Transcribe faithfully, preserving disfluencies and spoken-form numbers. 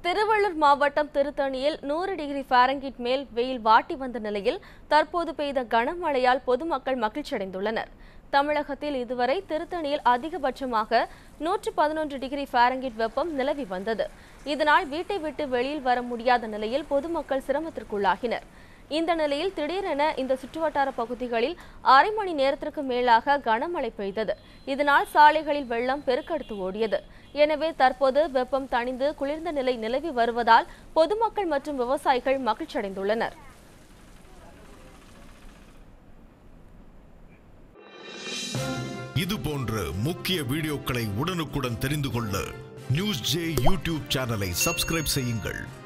திருவள்ளூர் மாவட்டம் திருத்தணியில் நூறு டிகிரி ஃபாரன்ஹீட் மேல் வெயில் வாட்டி வந்த நிலையில் தற்போது பெய்த கனமழையால் பொதுமக்கள் மகிழ்ச்சியடைந்துள்ளனர். தமிழகத்தில் இதுவரை திருத்தணியில் அதிகபட்சமாக நூற்று பதினொன்று டிகிரி ஃபாரன்ஹீட் வெப்பம் நிலவி வந்தது. இதனால் வீட்டை விட்டு வெளியில் வர முடியாத நிலையில் பொதுமக்கள் சிரமத்திற்குள்ளாகினர். இந்த நிலையில் திடீரென இந்த சுற்றுவட்டார பகுதிகளில் அரை மணி நேரத்திற்கு மேலாக கனமழை பெய்தது. இதனால் சாலைகளில் வெள்ளம் பெருக்கெடுத்து ஓடியது. எனவே தற்போது வெப்பம் தணிந்து குளிர்ந்த நிலை நிலவி வருவதால் பொதுமக்கள் மற்றும் விவசாயிகள் மகிழ்ச்சியடைந்துள்ளனர். இது போன்ற முக்கிய வீடியோக்களை உடனுக்குடன் தெரிந்து கொள்ள நியூஸ் ஜே யூடியூப் சேனலை சப்ஸ்கிரைப் செய்யுங்கள்.